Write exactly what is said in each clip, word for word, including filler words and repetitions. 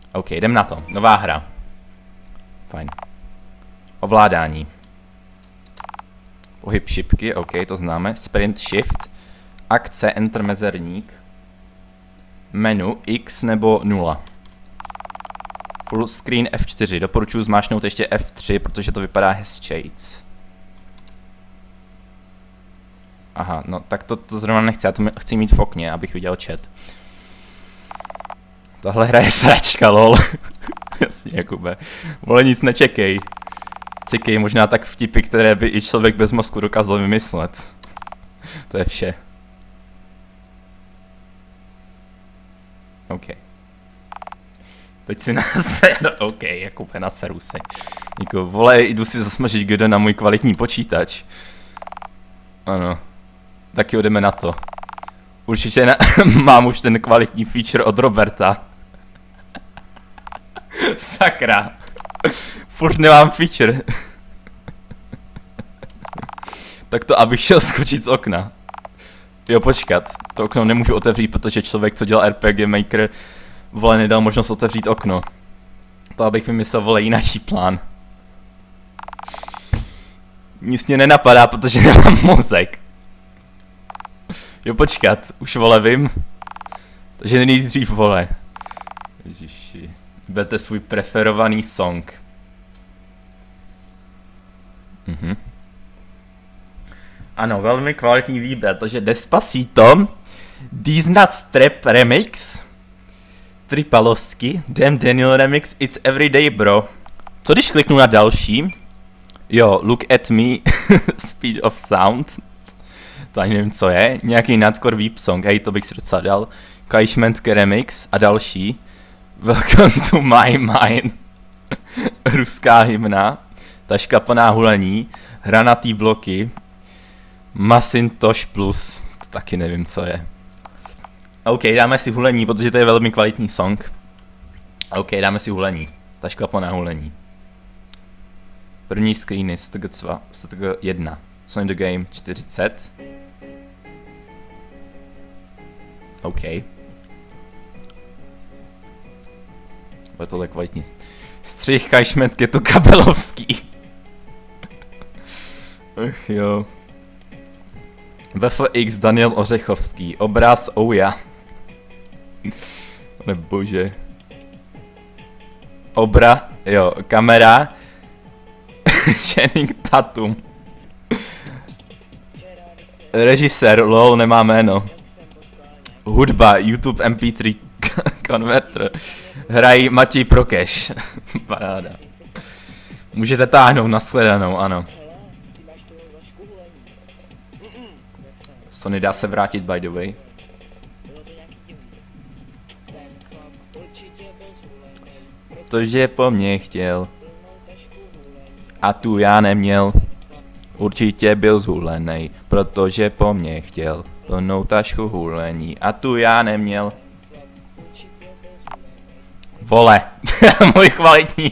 OK, jdem na to. Nová hra. Fajn. Ovládání. Pohyb šipky, OK, to známe. Sprint, shift. Akce, enter, mezerník. Menu, X nebo nula. Full screen F čtyři. Doporučuji zmáčknout ještě F tři, protože to vypadá hezčejc. Aha, no tak to, to zrovna nechci, já to chci mít v okně, abych viděl chat. Tahle hra je sračka, lol. Jasně, Jakube. Vole, nic nečekej. Čekej možná tak vtipy, které by i člověk bez mozku dokázal vymyslet. To je vše. OK. Teď si naseru, OK, Jakube, naseru se. Jako, vole, jdu si zasmažit G D na můj kvalitní počítač. Ano. Tak jo, jdeme na to. Určitě na mám už ten kvalitní feature od Roberta. Sakra. Furt nemám feature. Tak to, abych šel skočit z okna. Jo, počkat. To okno nemůžu otevřít, protože člověk, co dělal R P G Maker, vole, nedal možnost otevřít okno. To, abych vymyslel, vole, jináčí plán. Nic mě nenapadá, protože nemám mozek. Jo, počkat, už, vole, vím. Takže nejdřív, vole. Ježiši. Berte svůj preferovaný song. Mhm. Ano, velmi kvalitní výběr, takže Despacito, These Nuts Trap Remix, Tripalostky, Damn Daniel Remix, It's Everyday Bro. Co když kliknu na další? Jo, Look at Me, Speed of Sound. To ani nevím, co je. Nějaký nutcore weep song, hej, to bych si docela dal. Kajšmentke remix a další. Welcome to my mind. Ruská hymna. Taška plná hulení. Hranatý bloky. Macintosh plus. To taky nevím, co je. OK, dáme si hulení, protože to je velmi kvalitní song. OK, dáme si hulení. Taška plná hulení. První screeny, S T G dva, S T G jedna. Sony the Game čtyřicet. OK. Bude tohle kvalitní. Střih Kajšment, je to Kabelovský. Ach jo. V F X Daniel Ořechovský. Obraz Ouja. Pane bože. Obra, jo, kamera. Channing Tatum. Režisér, lol, nemá jméno. Hudba, YouTube M P tři Converter. Hrají Matěj Prokeš. Paráda. Můžete táhnout na shledanou, ano. Sony dá se vrátit, by the way. Protože po mně chtěl. A tu já neměl. Určitě byl zhulenej, protože po mně chtěl plnou tašku hulení. A tu já neměl. Vole, můj kvalitní.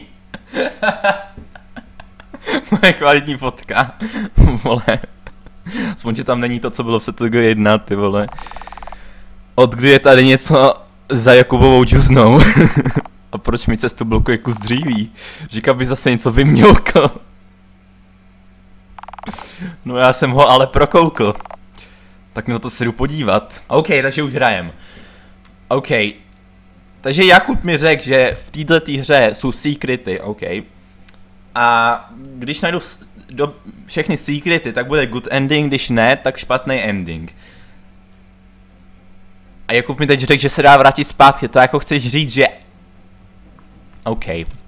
Moje kvalitní fotka. Vole. Aspoň, že tam není to, co bylo v S T G jedna, ty vole. Od kdy je tady něco za Jakubovou džuznou? A proč mi cestu blokuje kus dříví? Říkal by zase něco vymělkl. No já jsem ho ale prokoukl. Tak na to se jdu podívat. OK, takže už hrajem. OK. Takže Jakub mi řekl, že v této hře jsou secrety, OK. A když najdu do všechny secrety, tak bude good ending, když ne, tak špatný ending. A Jakub mi teď řekl, že se dá vrátit zpátky, to jako chceš říct, že... OK.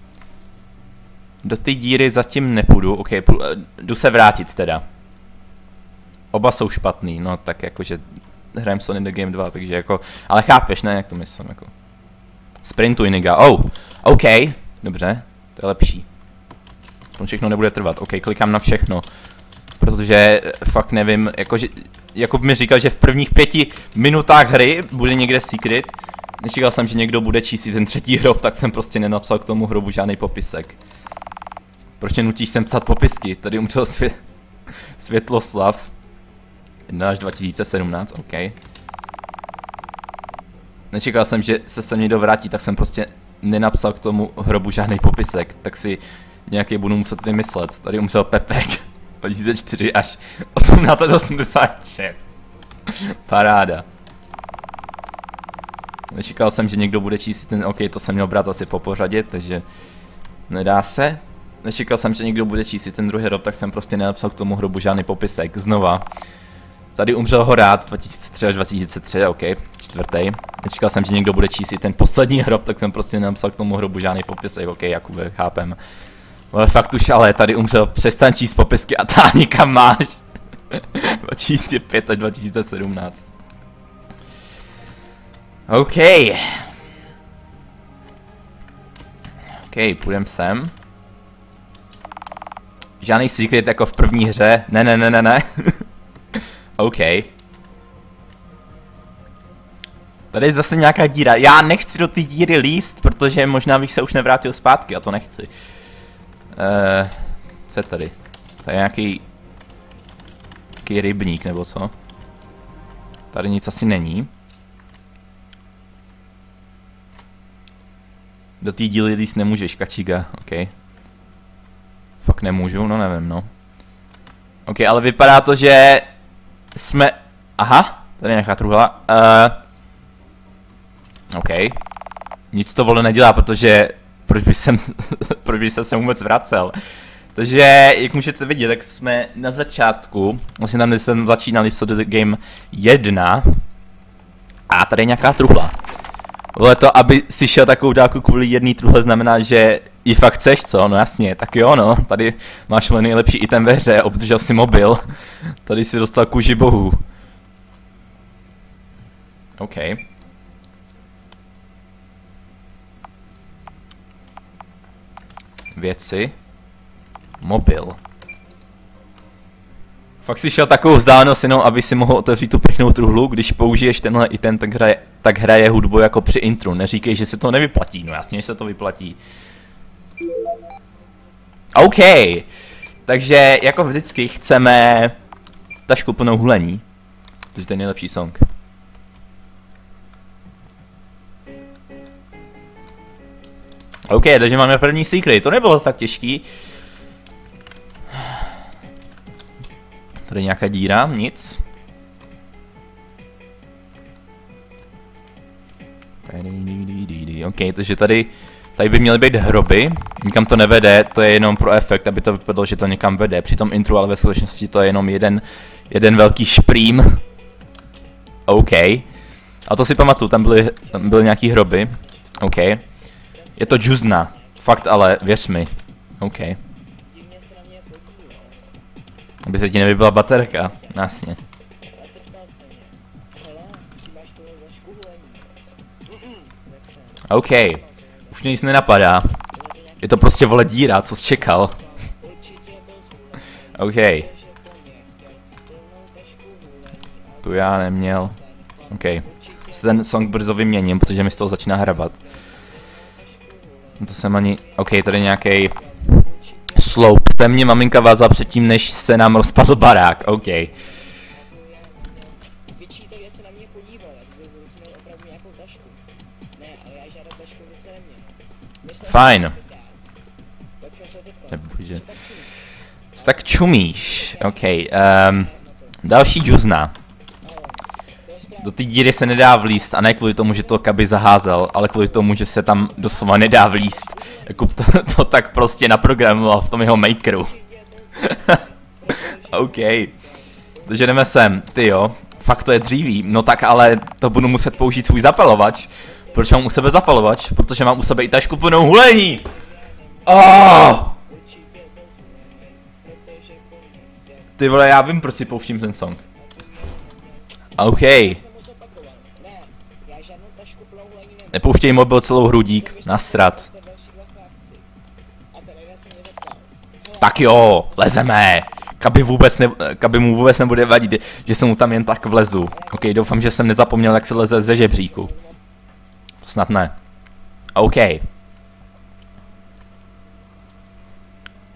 Do té díry zatím nepůjdu, OK, jdu se vrátit teda. Oba jsou špatný, no tak jakože hrajem Sony the Game dva, takže jako, ale chápeš, ne, jak to myslím, jako. Sprintuj, nigga, oh, OK, dobře, to je lepší. To všechno nebude trvat, OK, klikám na všechno. Protože fakt nevím, jakože, Jakub mi říkal, že v prvních pěti minutách hry bude někde secret. Nečekal jsem, že někdo bude číst ten třetí hrob, tak jsem prostě nenapsal k tomu hrobu žádný popisek. Proč mě nutíš sem psat popisky? Tady umřel svě Světloslav. jedna až dva tisíce sedmnáct, OK. Nečekal jsem, že se sem někdo vrátí, tak jsem prostě nenapsal k tomu hrobu žádný popisek, tak si nějaký budu muset vymyslet. Tady umřel Pepek dva tisíce čtyři až osmnáct osmdesát šest. Paráda. Nečekal jsem, že někdo bude číst ten, ok, to jsem měl brát asi po pořadě, takže nedá se. Nečekal jsem, že někdo bude číst ten druhý hrob, tak jsem prostě nenapsal k tomu hrobu žádný popisek. Znova. Tady umřel Horác dva tisíce tři až dva tisíce tři, ok, čtvrtý. Nečekal jsem, že někdo bude číst ten poslední hrob, tak jsem prostě nenapsal k tomu hrobu žádný popisek, ok, Jakube, chápem. Ale fakt už ale, tady umřel, přestaň číst popisky a táhni kam máš. dva tisíce pět až dva tisíce sedmnáct. OK. OK, půjdem sem. Žádný secret jako v první hře. Ne, ne, ne, ne, ne. OK. Tady je zase nějaká díra. Já nechci do té díry líst, protože možná bych se už nevrátil zpátky a to nechci. Uh, co je tady? Tady je nějaký... nějaký rybník nebo co? Tady nic asi není. Do té díly líst nemůžeš, kačiga, ok. Fakt nemůžu, no nevím, no. Ok, ale vypadá to, že jsme... Aha, tady je nějaká truhla. Uh, ok. Nic to vole nedělá, protože... Proč by jsem... proč by jsem se vůbec vracel? Takže, jak můžete vidět, tak jsme na začátku, vlastně tam, kde jsem začínal v The Game jedna. A tady je nějaká truhla. Vole to, aby si šel takovou dálku kvůli jedné truhle, znamená, že ji fakt chceš, co? No jasně, tak jo no, tady máš vole nejlepší item ve hře, obdržel si mobil. Tady si dostal kůži bohů. OK. Věci. Mobil. Fakt si šel takovou vzdálenost jenom, aby si mohl otevřít tu pěknou truhlu, když použiješ tenhle item, tak hraje, tak hraje hudbu jako při intru. Neříkej, že se to nevyplatí, no jasně, že se to vyplatí. OK. Takže jako vždycky chceme tašku plnou hulení. To je ten nejlepší song. OK, takže máme první secret, to nebylo tak těžký. Tady nějaká díra, nic. OK, takže tady, tady by měly být hroby, nikam to nevede, to je jenom pro efekt, aby to vypadalo, že to někam vede, při tom intru, ale ve skutečnosti to je jenom jeden, jeden velký šprým. OK. A to si pamatuju, tam byly, tam byly nějaký hroby. OK. Je to džuzna, fakt ale, věř mi. OK. Aby se ti nevybila baterka, jasně. OK, už mě nic nenapadá. Je to prostě vole díra, co jsi čekal. OK. Tu já neměl. OK. Se ten song brzo vyměním, protože mi z toho začíná hrabat. To jsem ani... OK, tady nějaký slope. To mě maminka vázala předtím, než se nám rozpadl barák. OK. Fajn. Nebože. Tak čumíš. OK. Um, další džuzna. Do té díry se nedá vlíst a ne kvůli tomu, že to Kaby zaházel, ale kvůli tomu, že se tam doslova nedá vlíst. Jakub to, to tak prostě naprogramoval v tom jeho makeru. OK. Takže jdeme sem. Ty jo. Fakt to je dříví. No tak ale to budu muset použít svůj zapalovač. Proč mám u sebe zapalovač? Protože mám u sebe i tašku plnou hulení. Oh! Ty vole, já vím, proč si pouštím ten song. OK. Nepouštěj mobil celou hrudík, nasrat. Tak jo, lezeme. Kaby, vůbec ne, Kaby mu vůbec nebude vadit, že jsem mu tam jen tak vlezu. OK, doufám, že jsem nezapomněl, jak se leze ze žebříku. Snad ne. OK.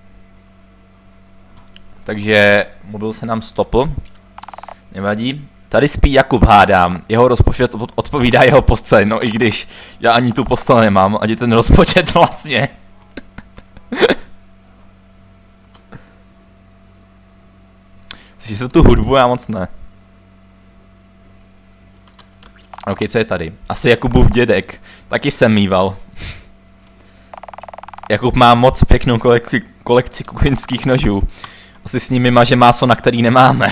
Takže mobil se nám stopl. Nevadí. Tady spí Jakub, hádám. Jeho rozpočet odpovídá jeho posteli, no i když já ani tu postel nemám, ani ten rozpočet vlastně. Slyšíš to tu hudbu? Já moc ne. OK, co je tady? Asi Jakubův dědek. Taky jsem mýval. Jakub má moc pěknou kolekci, kolekci kuchyňských nožů. Asi s nimi maže máso, na který nemáme.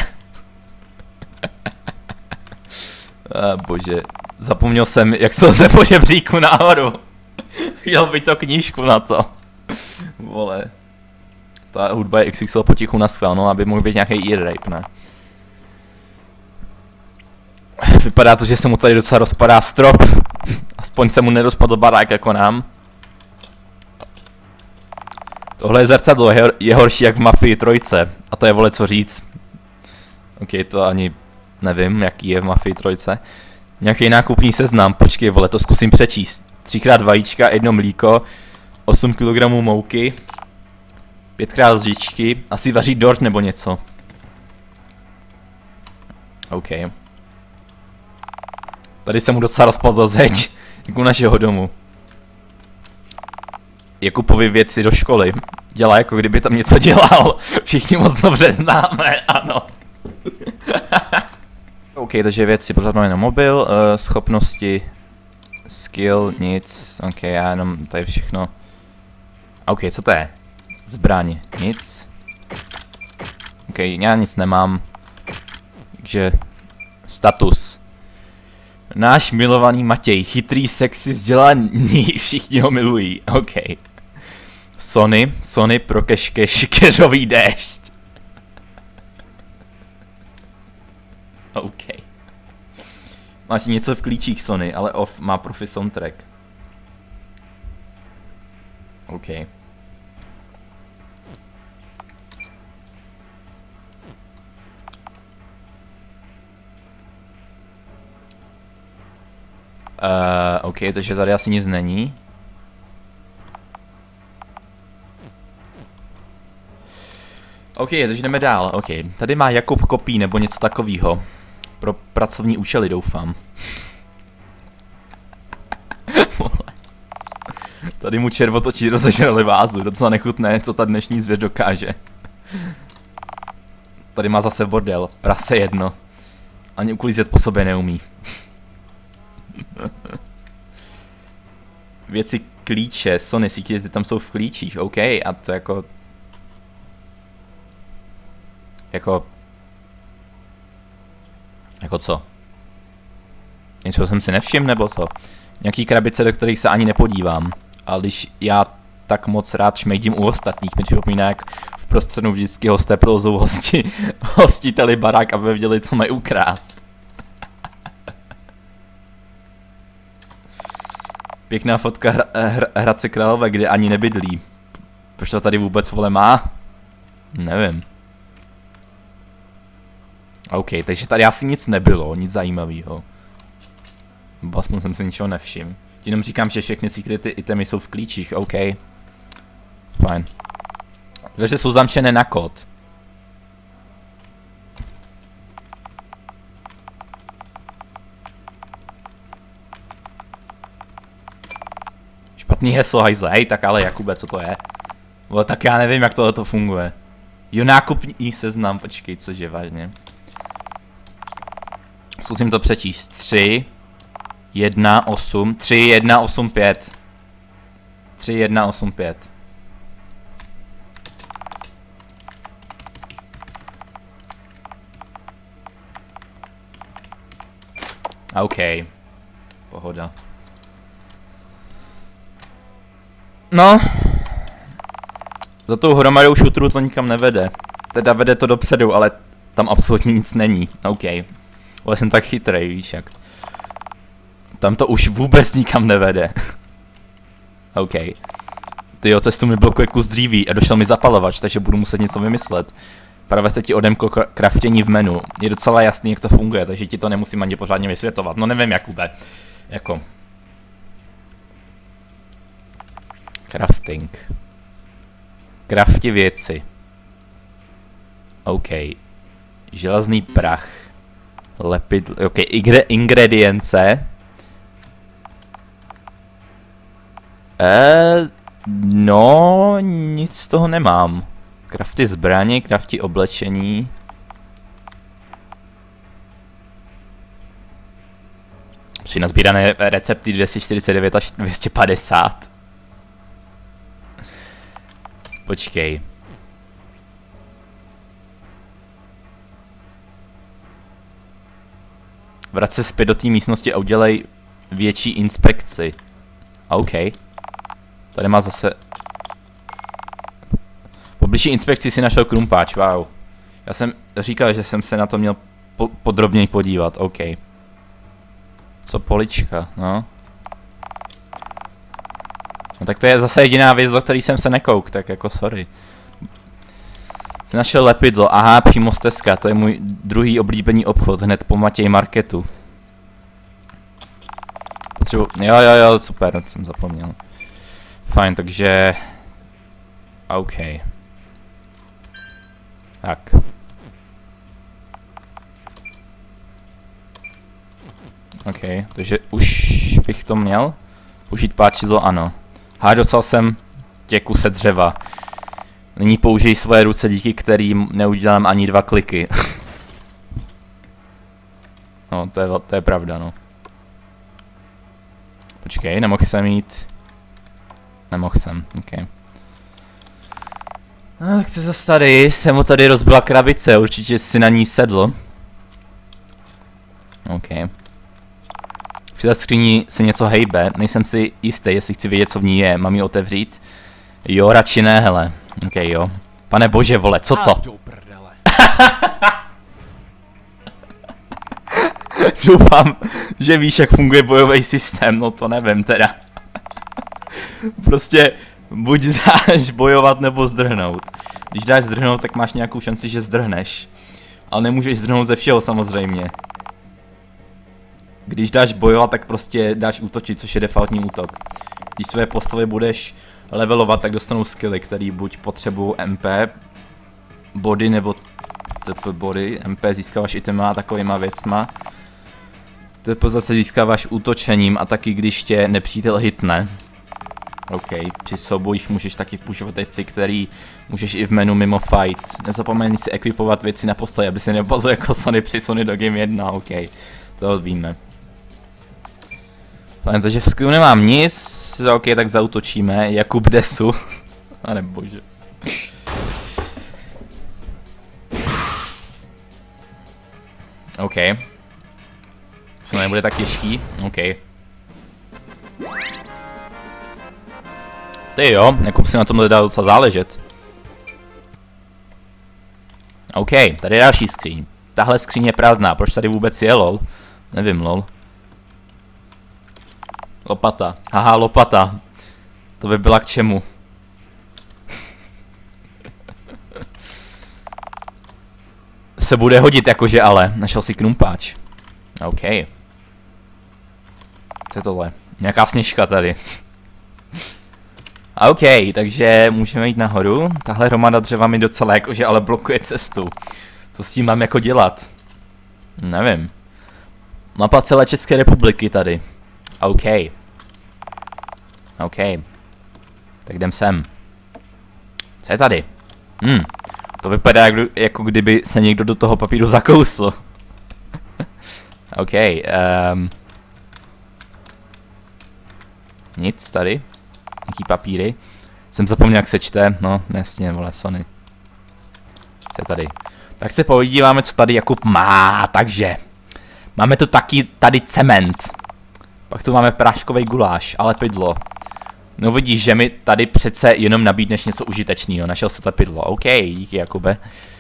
A bože, zapomněl jsem, jak se lze po žebříku nahoru. Chtěl by to knížku na to. Vole. Ta hudba je X X L potichu na schvál, no, aby mohl být nějaký ear rape, ne? Vypadá to, že se mu tady docela rozpadá strop. Aspoň se mu nerozpadl barák jako nám. Tohle je zrcadlo, je, je horší jak v Mafii trojce. A to je, vole, co říct. OK, to ani nevím, jaký je v Mafii trojce. Nějaký nákupní seznam, počkej, vole, to zkusím přečíst. Třikrát vajíčka, jedno mlíko, osm kilogramů mouky, pětkrát lžičky, asi vaří dort nebo něco. OK. Tady se mu docela rozpadla zeď, jako u našeho domu. Jakubovi věci do školy. Dělá, jako kdyby tam něco dělal. Všichni moc dobře známe, ano. OK, takže věci pořád máme na mobil, uh, schopnosti, skill, nic, OK, já jenom tady všechno. OK, co to je? Zbraň, nic. OK, já nic nemám. Takže, status. Náš milovaný Matěj, chytrý, sexy, vzdělaný, všichni ho milují, OK. Sony, Sony pro keškeš, keřový déšť. OK. Máš něco v klíčích Sony, ale off má profi soundtrack. OK. Uh, OK, takže tady asi nic není. OK, takže jdeme dál. OK, tady má Jakub kopí nebo něco takového. Pro pracovní účely, doufám. Tady mu červotočí rozežrali vázu, docela nechutné, co ta dnešní zvěř dokáže. Tady má zase bordel, prase jedno. Ani uklízet po sobě neumí. Věci klíče, Sony, sítě, ty tam jsou v klíčích, OK, a to jako... Jako... Jako co? Něco jsem si nevšiml, nebo co? Nějaký krabice, do kterých se ani nepodívám. A když já tak moc rád šmejdím u ostatních, mi připomíná, jak v prostředu vždycky hosté prolezou hosti, hostiteli barák, aby věděli, co mají ukrást. Pěkná fotka hra, hra, Hradce Králové, kde ani nebydlí. Proč to tady vůbec, vole, má? Nevím. OK, takže tady asi nic nebylo, nic zajímavého. Bo aspoň jsem si ničeho nevšiml. Jenom říkám, že všechny secrety itemy jsou v klíčích, OK. Fajn. Dveře jsou zamčené na kód. Špatný heslo, hajzle, hej, tak ale Jakube, co to je? Bo, tak já nevím, jak tohle to funguje. Jo, nákupní seznam, počkej, cože, vážně. Zkusím to přečíst. tři, jedna, osm, tři, jedna, osm, pět. tři, jedna, osm, pět. OK. Pohoda. No. Za tou hromadou šutrů to nikam nevede. Teda vede to dopředu, ale tam absolutně nic není. OK. Ale jsem tak chytrý, víš jak. Tam to už vůbec nikam nevede. OK. Tyjo, cestu mi blokuje kus dříví a došel mi zapalovač, takže budu muset něco vymyslet. Právě se ti odemklo kraftění v menu. Je docela jasný, jak to funguje, takže ti to nemusím ani pořádně vysvětlovat. No nevím, Jakube. Jako. Crafting. Crafti věci. OK. Železný prach. Lepidlo, ok, ingre, ingredience. Eh, no, nic z toho nemám. Crafty zbraně, crafty oblečení. Při nazbírané recepty dvě stě čtyřicet devět až dvě stě padesát. Počkej. Vrať se zpět do té místnosti a udělej větší inspekci. OK. Tady má zase... Po bližší inspekci si našel krumpáč, wow. Já jsem říkal, že jsem se na to měl po podrobněji podívat, OK. Co polička, no. No tak to je zase jediná věc, do které jsem se nekouk, tak jako sorry. Jsi našel lepidlo, aha, přímo stezka, to je můj druhý oblíbený obchod, hned po Matěj Marketu. Potřebuji, jo jo jo, super, jsem zapomněl. Fajn, takže... OK. Tak. OK, takže už bych to měl. Použít páčidlo, ano. Há, dostal jsem tě kuse dřeva. Nyní použij svoje ruce, díky kterým neudělám ani dva kliky. No, to je, to je pravda, no. Počkej, nemohl jsem jít. Nemohl jsem, OK. No, tak se zase tady, jsem mu tady rozbila krabice, určitě si na ní sedl. OK. V té skříni se něco hejbe, nejsem si jistý, jestli chci vědět, co v ní je, mám ji otevřít? Jo, radši ne, hele. OK, jo. Pane bože, vole, co to? Doufám, že víš, jak funguje bojový systém, no to nevím teda. Prostě buď dáš bojovat, nebo zdrhnout. Když dáš zdrhnout, tak máš nějakou šanci, že zdrhneš. Ale nemůžeš zdrhnout ze všeho samozřejmě. Když dáš bojovat, tak prostě dáš útočit, což je defaultní útok. Když své postavy budeš levelovat, tak dostanou skilly, který buď potřebují M P, body nebo T P body. M P získáváš itema a takovýma věcma. T P zase získáváš útočením a taky když tě nepřítel hitne. OK, při soubojích můžeš taky používat věci, který můžeš i v menu mimo fight. Nezapomeň si ekvipovat věci na postavě, aby si nepadl jako Sony při Sony do Game jedna, OK. To víme. Takže v skillu nemám nic, OK, tak zautočíme, Jakub Desu. Pane bože. OK. To nebude tak těžký, OK. Ty jo, Jakub si na tomhle dá docela záležet. OK, tady je další skříň. Tahle skříň je prázdná, proč tady vůbec je, lol? Nevím, lol. Lopata. Haha, lopata. To by byla k čemu? Se bude hodit jakože ale. Našel si krumpáč. OK. Co je tohle? Nějaká sněžka tady. OK, takže můžeme jít nahoru. Tahle hromada dřeva mi docela jakože ale blokuje cestu. Co s tím mám jako dělat? Nevím. Mapa celé České republiky tady. OK. OK. Tak jdem sem. Co je tady? Hm. To vypadá jako, jako kdyby se někdo do toho papíru zakousl. OK. Um. Nic tady. Nějaký papíry. Jsem zapomněl, jak se čte. No, jasně, vole, Sony. Co je tady? Tak se podíváme, co tady Jakub má. Takže. Máme tu taky tady cement. Pak tu máme práškový guláš a lepidlo. No vidíš, že mi tady přece jenom nabídneš něco užitečného. Našel se lepidlo. OK, díky Jakube.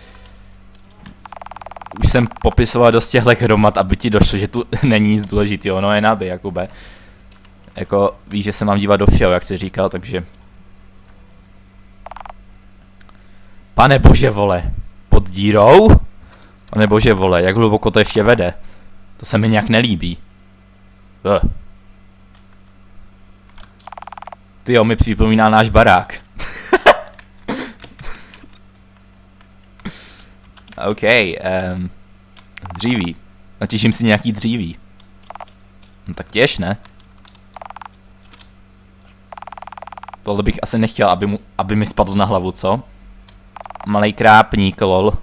Už jsem popisoval dost těchto hromad, aby ti došlo, že tu není nic důležitého. No je naby, Jakube. Jako, víš, že se mám dívat do všeho, jak jsi říkal, takže... Pane bože, vole. Pod dírou? Pane bože, vole, jak hluboko to ještě vede? To se mi nějak nelíbí. Uh. Ty jo, mi připomíná náš barák. OK, um, dříví. Natěžím si nějaký dříví. No tak těž, ne? Tohle bych asi nechtěl, aby, mu, aby mi spadl na hlavu, co? Malej krápník, lol.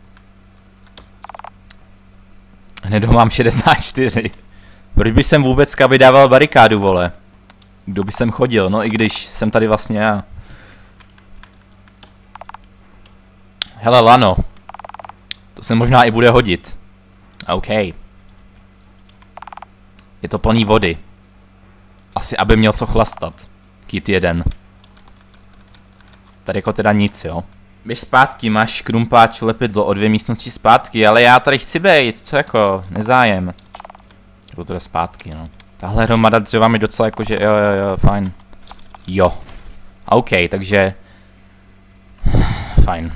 Hned ho mám šedesát čtyři. Proč bych sem vůbec vydával barikádu, vole? Kdo by sem chodil? No i když jsem tady vlastně já. Hele, lano. To se možná i bude hodit. OK. Je to plný vody. Asi, aby měl co chlastat. Kit jeden. Tady jako teda nic, jo. Běž zpátky, máš krumpáč lepidlo o dvě místnosti zpátky, ale já tady chci bejt, co jako, nezájem. Jdu teda zpátky, no. Tahle hromada dřeva mi docela jakože, jo, jo, jo, fajn. Jo. OK, takže... Fajn.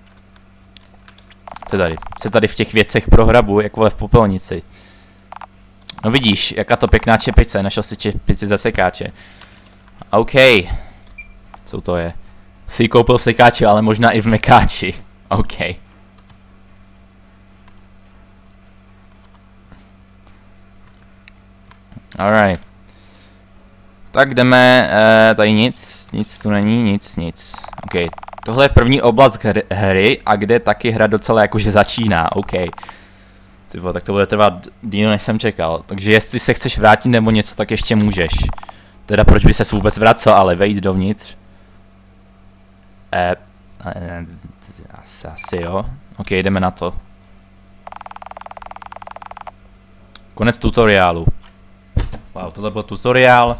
Co tady? Se tady v těch věcech prohrabu, jak vole v popelnici. No vidíš, jaká to pěkná čepice, našel si čepici za sekáče. OK. Co to je? Si ji koupil v sekáči, ale možná i v mekáči. OK. Alright. Tak jdeme, uh, tady nic, nic tu není, nic, nic. OK. Tohle je první oblast hry, hry a kde taky hra docela jakože začíná, OK. Tyvo, tak to bude trvat díl, než jsem čekal. Takže jestli se chceš vrátit nebo něco, tak ještě můžeš. Teda proč by ses vůbec vracel, ale vejít dovnitř. Eh, eh, asi, asi jo. OK, jdeme na to. Konec tutoriálu. Wow, tohle byl tutoriál.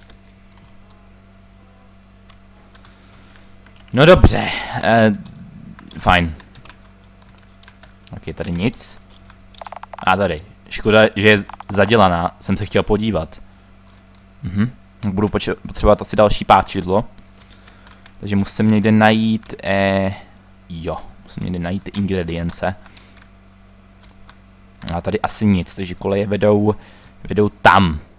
No dobře, eh, fajn. Ok, tady nic. A tady, škoda, že je zadělaná, jsem se chtěl podívat. Mhm. Budu potřebovat asi další páčidlo. Takže musím někde najít, eh, jo, musím někde najít ty ingredience. A tady asi nic, takže koleje vedou, vedou tam.